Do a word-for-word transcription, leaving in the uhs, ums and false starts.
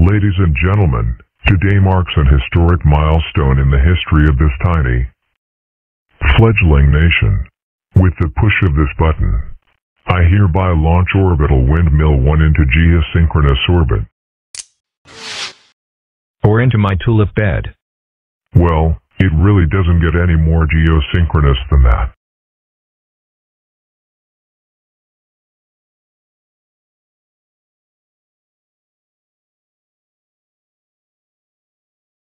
Ladies and gentlemen, today marks an historic milestone in the history of this tiny, fledgling nation. With the push of this button, I hereby launch Orbital Windmill one into geosynchronous orbit. Or into my tulip bed. Well, it really doesn't get any more geosynchronous than that.